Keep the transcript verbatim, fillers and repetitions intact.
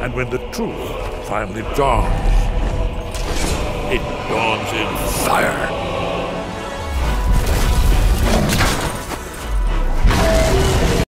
And when the truth finally dawns, it dawns in fire.